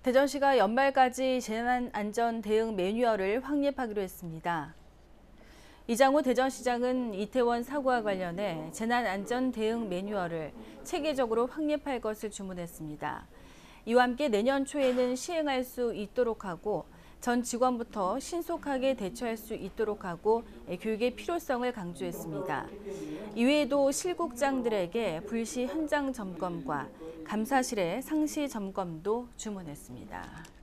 대전시가 연말까지 재난안전 대응 매뉴얼을 확립하기로 했습니다. 이장호 대전시장은 이태원 사고와 관련해 재난안전 대응 매뉴얼을 체계적으로 확립할 것을 주문했습니다. 이와 함께 내년 초에는 시행할 수 있도록 하고 전 직원부터 신속하게 대처할 수 있도록 하고 교육의 필요성을 강조했습니다. 이외에도 실국장들에게 불시 현장 점검과 감사실의 상시 점검도 주문했습니다.